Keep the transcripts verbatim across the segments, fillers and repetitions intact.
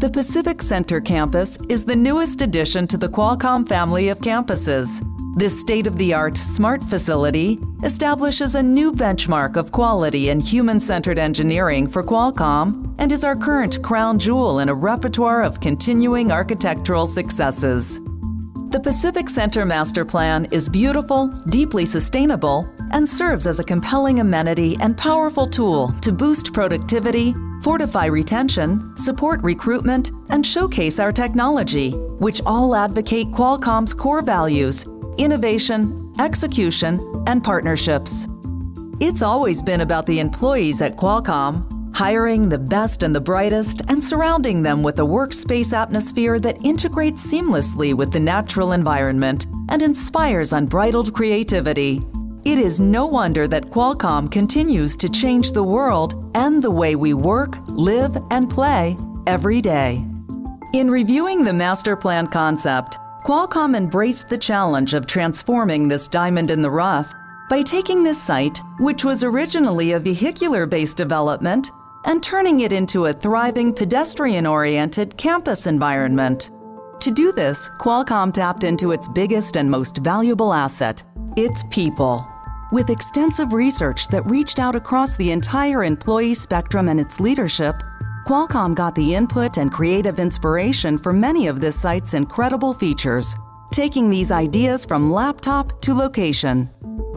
The Pacific Center campus is the newest addition to the Qualcomm family of campuses. This state-of-the-art smart facility establishes a new benchmark of quality and human-centered engineering for Qualcomm and is our current crown jewel in a repertoire of continuing architectural successes. The Pacific Center Master Plan is beautiful, deeply sustainable, and serves as a compelling amenity and powerful tool to boost productivity, fortify retention, support recruitment, and showcase our technology, which all advocate Qualcomm's core values: innovation, execution, and partnerships. It's always been about the employees at Qualcomm, hiring the best and the brightest and surrounding them with a workspace atmosphere that integrates seamlessly with the natural environment and inspires unbridled creativity. It is no wonder that Qualcomm continues to change the world and the way we work, live, and play every day. In reviewing the master plan concept, Qualcomm embraced the challenge of transforming this diamond in the rough by taking this site, which was originally a vehicular-based development, and turning it into a thriving pedestrian-oriented campus environment. To do this, Qualcomm tapped into its biggest and most valuable asset, its people. With extensive research that reached out across the entire employee spectrum and its leadership, Qualcomm got the input and creative inspiration for many of this site's incredible features, taking these ideas from laptop to location.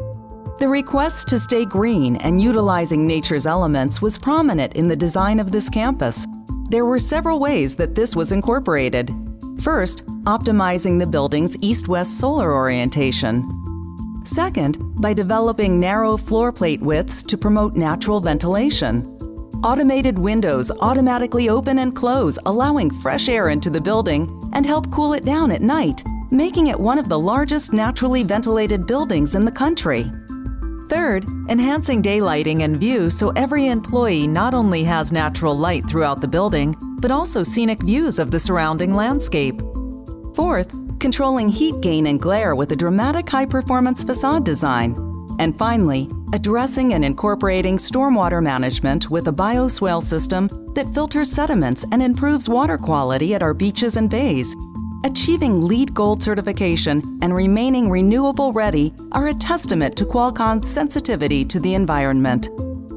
The request to stay green and utilizing nature's elements was prominent in the design of this campus. There were several ways that this was incorporated. First, optimizing the building's east-west solar orientation. Second, by developing narrow floor plate widths to promote natural ventilation. Automated windows automatically open and close, allowing fresh air into the building and help cool it down at night, making it one of the largest naturally ventilated buildings in the country. Third, enhancing daylighting and view so every employee not only has natural light throughout the building, but also scenic views of the surrounding landscape. Fourth, controlling heat gain and glare with a dramatic high-performance facade design. And finally, addressing and incorporating stormwater management with a bioswale system that filters sediments and improves water quality at our beaches and bays. Achieving LEED Gold certification and remaining renewable ready are a testament to Qualcomm's sensitivity to the environment.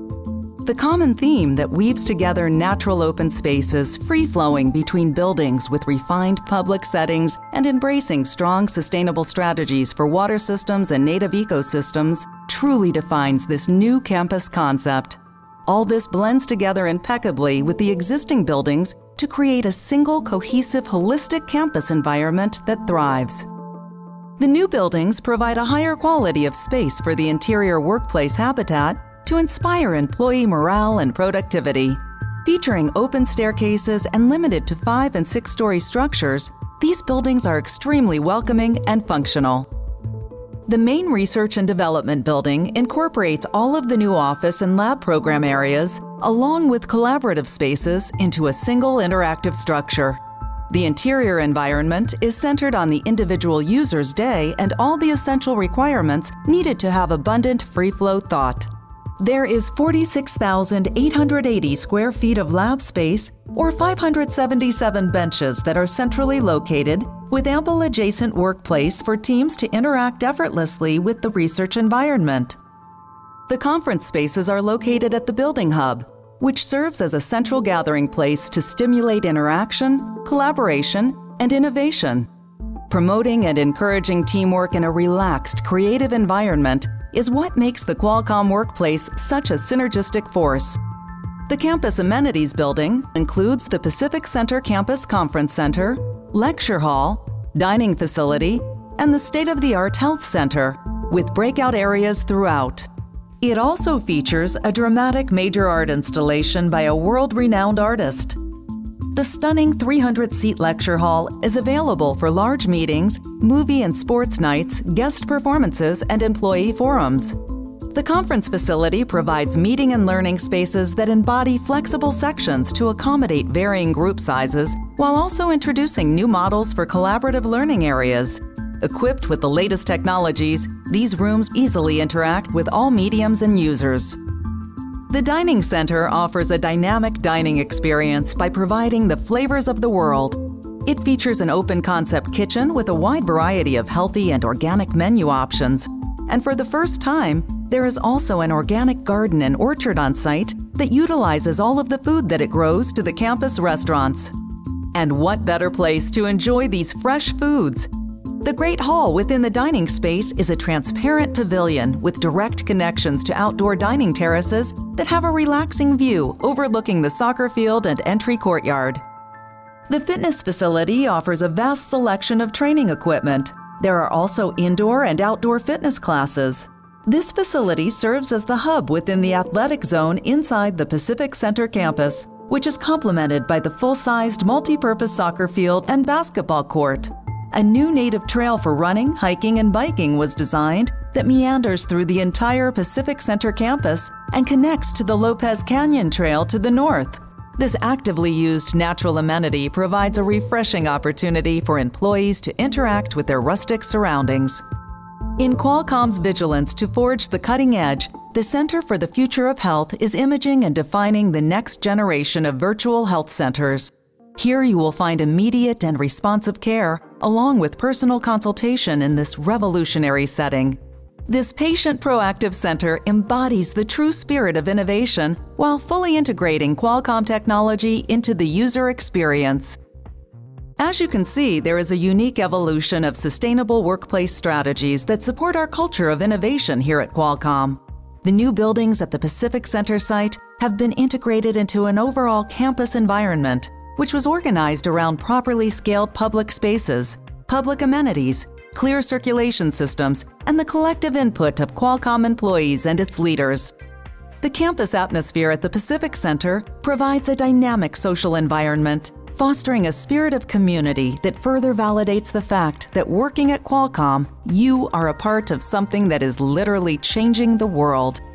The common theme that weaves together natural open spaces free-flowing between buildings with refined public settings and embracing strong sustainable strategies for water systems and native ecosystems truly defines this new campus concept. All this blends together impeccably with the existing buildings to create a single, cohesive, holistic campus environment that thrives. The new buildings provide a higher quality of space for the interior workplace habitat to inspire employee morale and productivity. Featuring open staircases and limited to five and six-story structures, these buildings are extremely welcoming and functional. The main research and development building incorporates all of the new office and lab program areas, along with collaborative spaces, into a single interactive structure. The interior environment is centered on the individual user's day and all the essential requirements needed to have abundant free-flow thought. There is forty-six thousand eight hundred eighty square feet of lab space, or five hundred seventy-seven benches that are centrally located, with ample adjacent workplace for teams to interact effortlessly with the research environment. The conference spaces are located at the Building Hub, which serves as a central gathering place to stimulate interaction, collaboration, and innovation. Promoting and encouraging teamwork in a relaxed, creative environment is what makes the Qualcomm workplace such a synergistic force. The campus amenities building includes the Pacific Center Campus Conference Center, lecture hall, dining facility, and the state-of-the-art health center, with breakout areas throughout. It also features a dramatic major art installation by a world-renowned artist. The stunning three hundred seat lecture hall is available for large meetings, movie and sports nights, guest performances, and employee forums. The conference facility provides meeting and learning spaces that embody flexible sections to accommodate varying group sizes, while also introducing new models for collaborative learning areas. Equipped with the latest technologies, these rooms easily interact with all mediums and users. The Dining Center offers a dynamic dining experience by providing the flavors of the world. It features an open-concept kitchen with a wide variety of healthy and organic menu options. And for the first time, there is also an organic garden and orchard on site that utilizes all of the food that it grows to the campus restaurants. And what better place to enjoy these fresh foods? The Great Hall within the dining space is a transparent pavilion with direct connections to outdoor dining terraces that have a relaxing view overlooking the soccer field and entry courtyard. The fitness facility offers a vast selection of training equipment. There are also indoor and outdoor fitness classes. This facility serves as the hub within the athletic zone inside the Pacific Center campus, which is complemented by the full-sized multi-purpose soccer field and basketball court. A new native trail for running, hiking, and biking was designed that meanders through the entire Pacific Center campus and connects to the Lopez Canyon Trail to the north. This actively used natural amenity provides a refreshing opportunity for employees to interact with their rustic surroundings. In Qualcomm's vigilance to forge the cutting edge, the Center for the Future of Health is imaging and defining the next generation of virtual health centers. Here you will find immediate and responsive care, along with personal consultation in this revolutionary setting. This patient proactive center embodies the true spirit of innovation while fully integrating Qualcomm technology into the user experience. As you can see, there is a unique evolution of sustainable workplace strategies that support our culture of innovation here at Qualcomm. The new buildings at the Pacific Center site have been integrated into an overall campus environment, which was organized around properly scaled public spaces, public amenities, clear circulation systems, and the collective input of Qualcomm employees and its leaders. The campus atmosphere at the Pacific Center provides a dynamic social environment, fostering a spirit of community that further validates the fact that working at Qualcomm, you are a part of something that is literally changing the world.